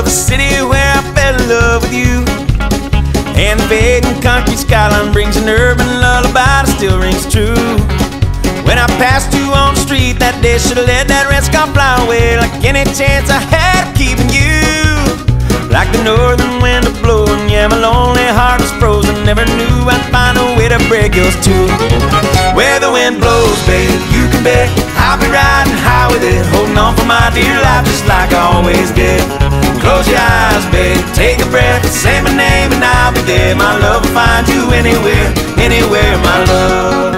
the city where I fell in love with you. And the fading concrete skyline brings an urban lullaby that still rings true. When I passed you on the street that day, should've let that red scarf fly away, like any chance I had of keeping you. Like the northern wind a blowing, yeah, my lonely heart was frozen. Never knew I'd find a way to break yours too. Where the wind blows, babe, you can bet I'll be riding high with it, holding on for my dear life just like I always did. Close your eyes, babe, take a breath, say my name and I'll be there. My love will find you anywhere, anywhere, my love.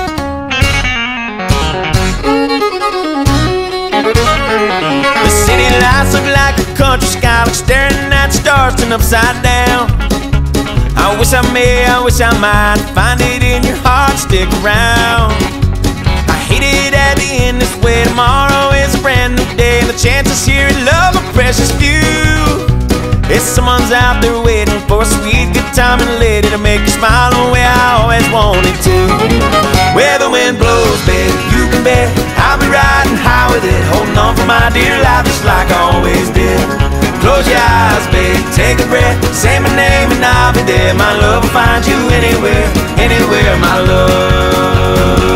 The city lights look like a country sky, like staring at stars turned upside down. I wish I might find it in your heart, stick around. I hate it at the end this way. Tomorrow is a brand new day, and the chances here at love are precious few. If someone's out there waiting for a sweet good time and lady to make you smile the way I always wanted to. Where the wind blows, babe, you can bet I'll be riding high with it, holding on for my dear life just like I always did. Close your eyes, babe, take a breath, say my name and I'll be there. My love will find you anywhere, anywhere, my love.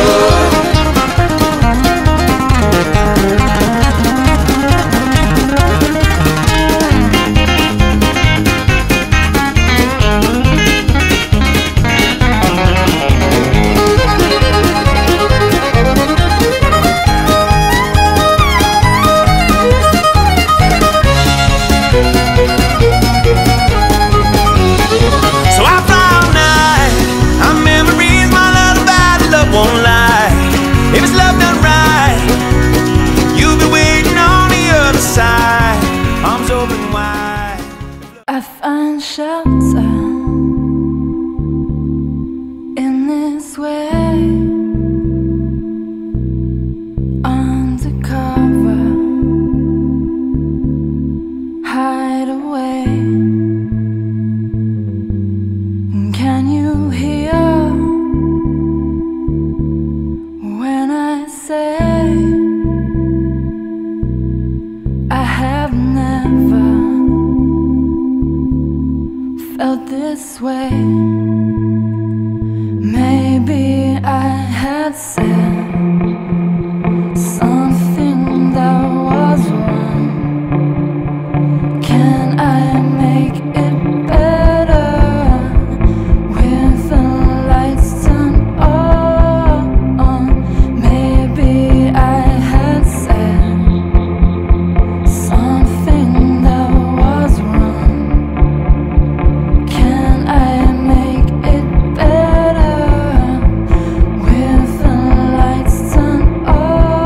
I find shelter in this way, undercover, hide away. Can you hear when I say I have never felt this way? Maybe I had said something that was wrong. Can I make it better with the lights turned on? Maybe I had said something that was wrong. Can I make it better with the lights turned on?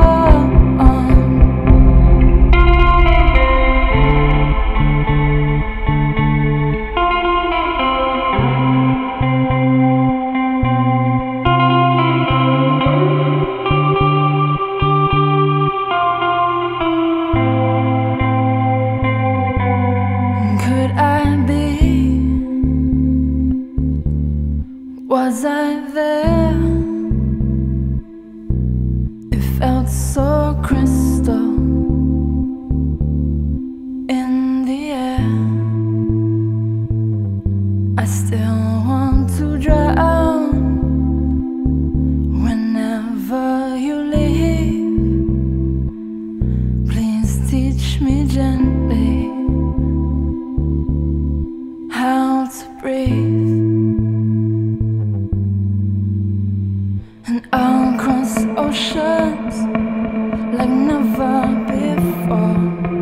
Could I be? Was I there? It felt so crystal in the air. I still want to drown whenever you leave. Please teach me gently how to breathe, and I'll cross oceans like never before,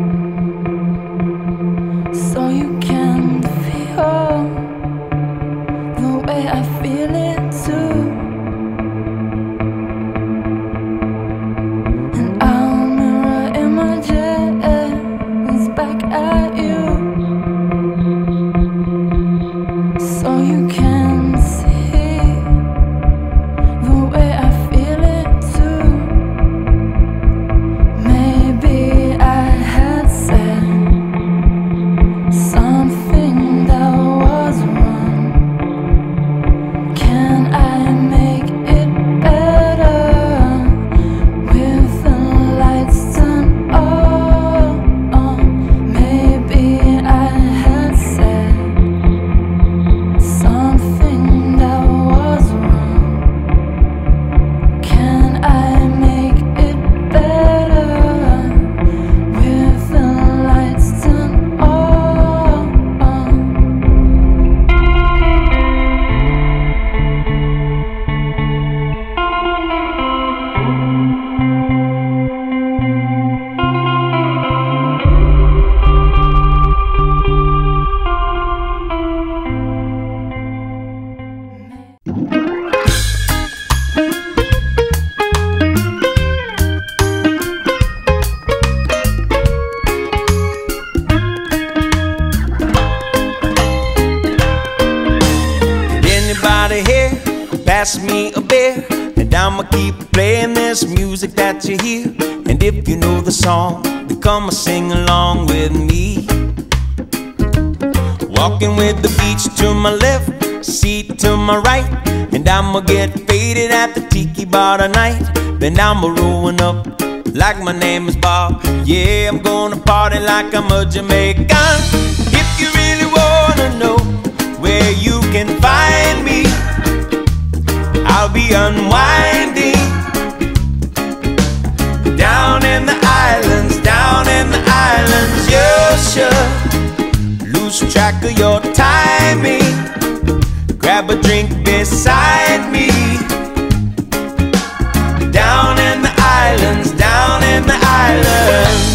so you can feel the way I feel it too. And I'll mirror images back at you, so you can see the way I feel it too. And I'ma keep playing this music that you hear. And if you know the song, then come and sing along with me. Walking with the beach to my left, seat to my right. And I'ma get faded at the tiki bar tonight. Then I'ma rolling up like my name is Bob. Yeah, I'm gonna party like I'm a Jamaican. If you really wanna know where you can find me, I'll be unwinding down in the islands, down in the islands. You should lose track of your timing. Grab a drink beside me. Down in the islands, down in the islands.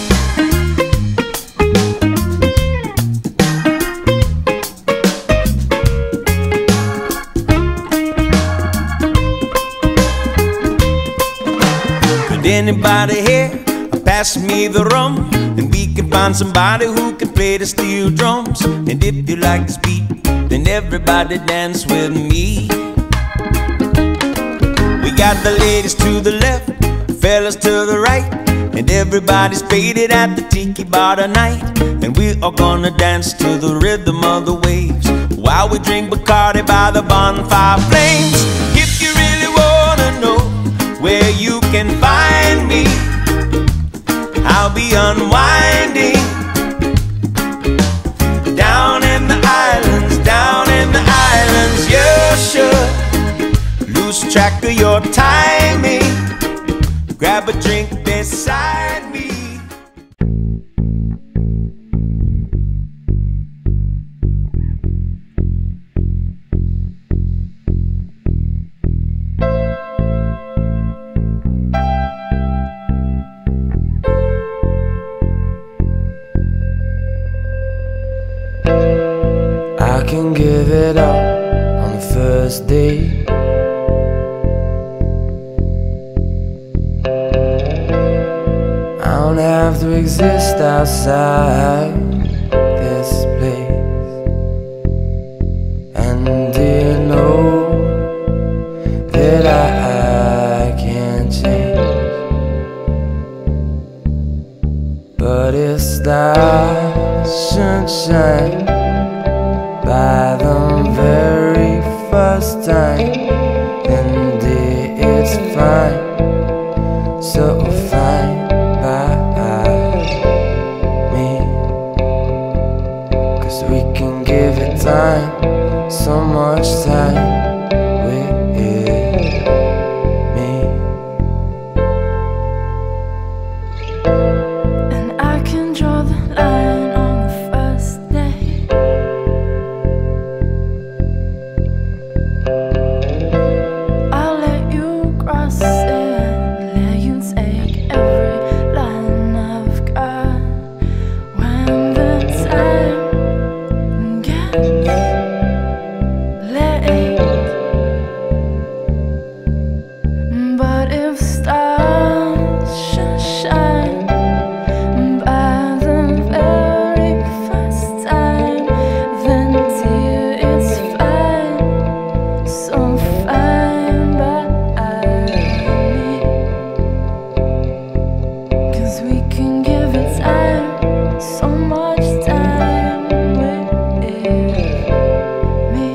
Could anybody here pass me the rum? And we can find somebody who can play the steel drums. And if you like this beat, then everybody dance with me. We got the ladies to the left, fellas to the right, and everybody's faded at the tiki bar tonight. And we are gonna dance to the rhythm of the waves while we drink Bacardi by the bonfire flames. If you really wanna know where you can find me, I'll be unwinding down in the islands, down in the islands. You should lose track of your timing. Grab a drink beside me. I can give it up on the first date. I don't have to exist outside this place. And do you know that I can't change? But if stars should shine by the very first time, then dear, it's fine, so fine by me. 'Cause we can give it time, so much time with me. And I can draw the line on the first day. I'll let you cross it, let you take every line I've got. When the time gets late, but if stars should shine by the very first time, then dear, it's fine, so fine by me. 'Cause we can give it time, so much time with me.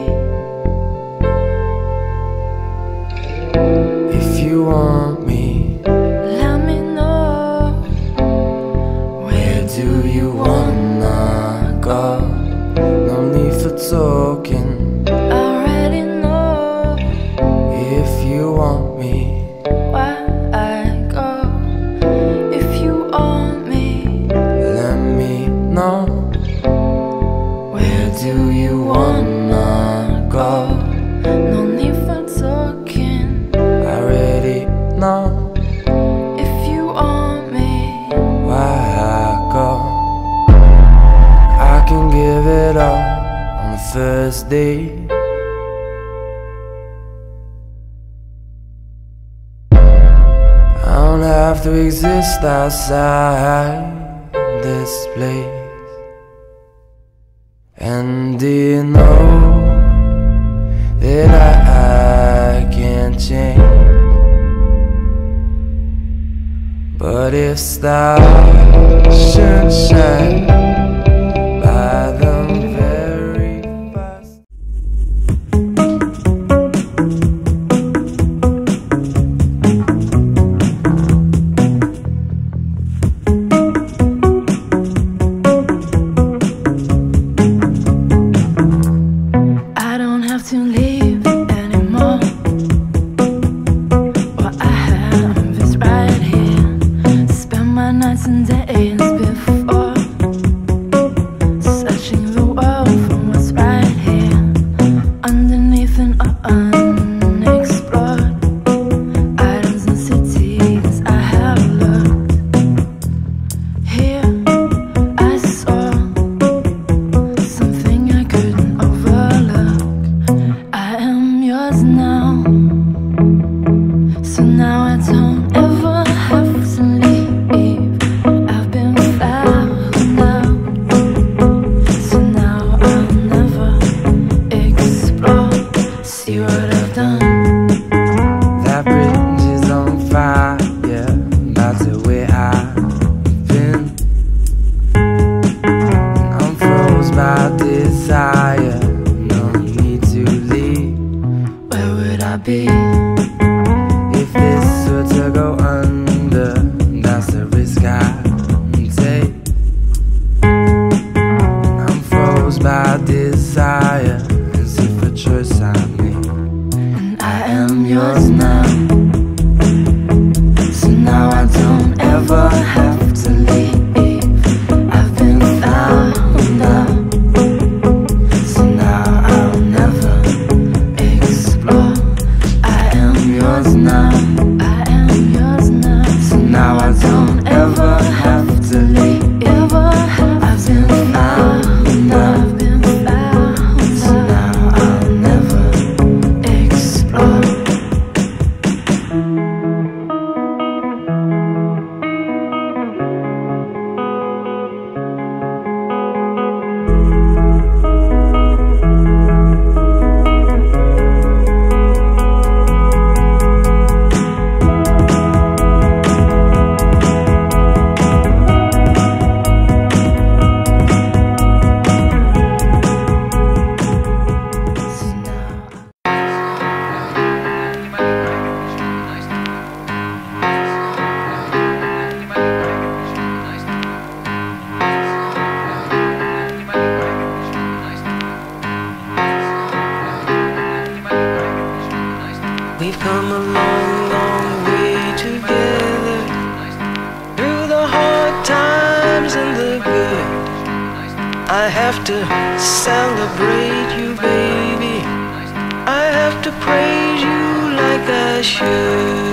If you want me, Let me know where do you wanna go? No need for talking. I already know If you want me, where I go. If you want me, let me know. Where do you wanna go? no need for talking. I already know If you want me, where I go. I can give it up on the first date. I don't have to exist outside this place. And do you know that I can't change? What if stars should shine by them very fast? I don't have to leave anymore. What I have is right here. Spend my nights and days before, searching the world for what's right here, underneath and unexplored islands and cities I have looked. Here I saw something I couldn't overlook. I am yours now, so now I don't ever have to leave. I've been found out, so now I'll never explore. See what I've done. That bridge is on fire, yeah, that's the way I've been. I'm froze by desire, no need to leave. Where would I be? If this were to go under, that's the risk I take. I'm froze by desire, as if a choice I made. And I am yours now, so now I don't ever have to leave. I've been found out, so now I'll never explore. I am yours now, I am yours now, so now I don't ever have to leave. I've been found out, so now I'll never explore. We've come a long, long way together, through the hard times and the good. I have to celebrate you, baby. I have to praise you like I should.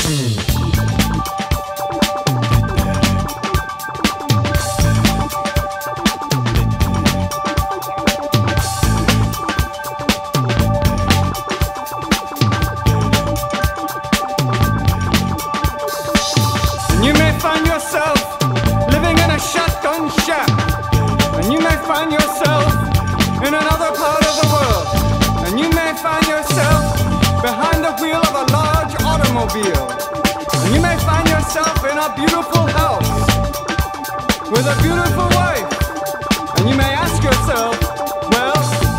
You may find yourself living in a shotgun shack, and you may find yourself in another part of the world, and you may find yourself behind the wheel of a large automobile, and you may find yourself in a beautiful house with a beautiful wife, and you may ask yourself, well,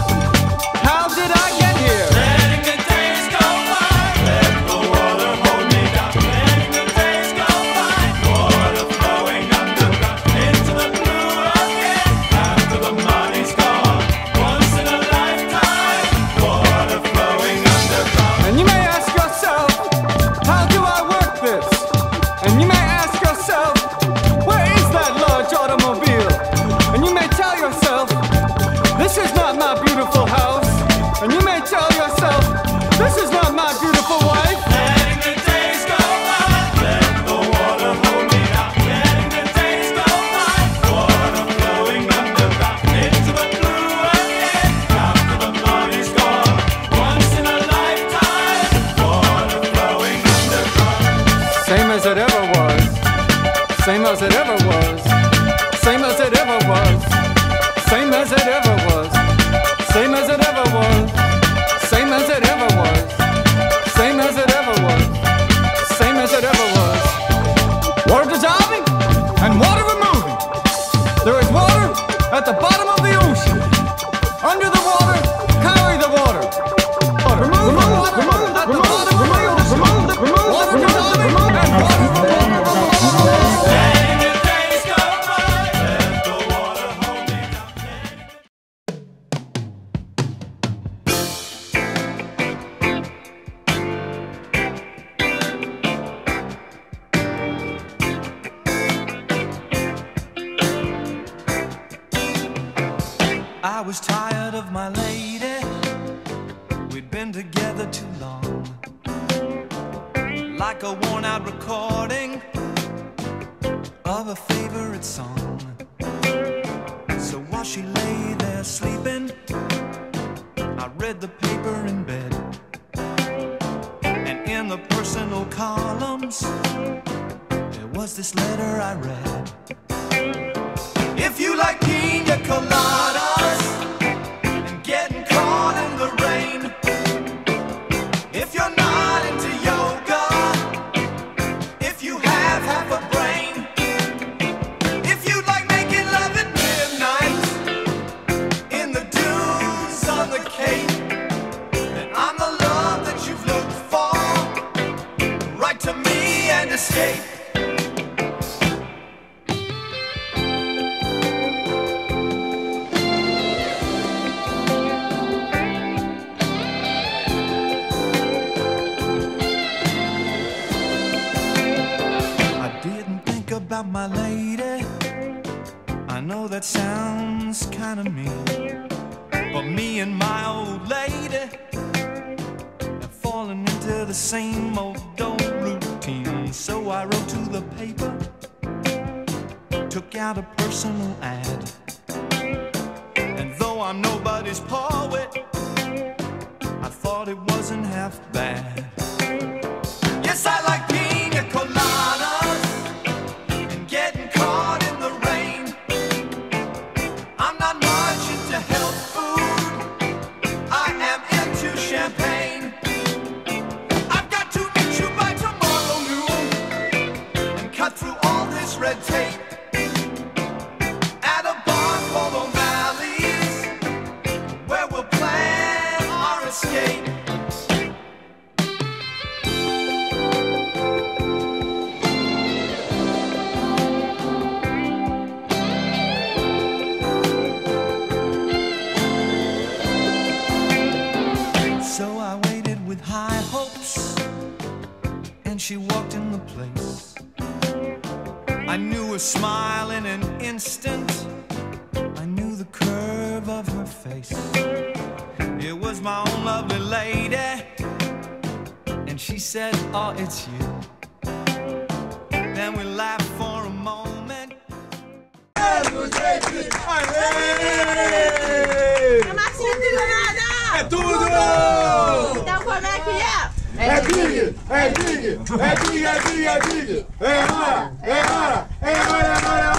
how did I get here? Letting the days go by, let the water hold me down. Letting the days go by, water flowing underground into the blue again. After the money's gone, once in a lifetime, water flowing underground. And you may ask yourself, how do I work this? And you may ask yourself, where is that large automobile? And you may tell yourself, this is not my beautiful house. And you may tell yourself, this is not my beautiful wife. Letting the days go by, let the water hold me down. Letting the days go by, water flowing underground into the blue again. After the money's gone, once in a lifetime, water flowing underground. Same as it ever was. Same as it ever was. Same as it ever was. Same as it ever was. Same as it ever was. Same as it ever was. Same as it ever was. Same as it ever was. Water dissolving and water removing. There is water at the bottom of the ocean. Under the water, carry the water. Remove the water at the bottom of the ocean. Water dissolving and water removing. Letting the days go by, let the water hold me down. I was tired of my lady. We'd been together too long, like a worn-out recording of a favorite song. So while she lay there sleeping, I read the paper in bed, and in the personal columns there was this letter I read. If you like pina coladas and getting caught in the rain, if you're not into yoga, if you have half a brain, if you like making love at midnight in the dunes on the Cape, then I'm the love that you've looked for. Write to me and escape. About my lady, I know that sounds kind of mean, but me and my old lady have fallen into the same old routine. So I wrote to the paper, took out a personal ad, and though I'm nobody's poet, I thought it wasn't half bad. Yes, I like pina coladas and getting caught in the rain. I'm not much into health food, I am into champagne. I've got to meet you by tomorrow noon and cut through all this red tape at a bar called O'Malley's, where we'll plan our escape. So I waited with high hopes, and she walked in the place. I knew her smile in an instant, I knew the curve of her face. It was my own lovely lady, and she said, oh, it's you. mesmo jeito. Aê! A Marcinha Trilhonada! É tudo! Então como é que é? É big, é big, é big, é big, é big. É hora, é hora, é hora, é hora.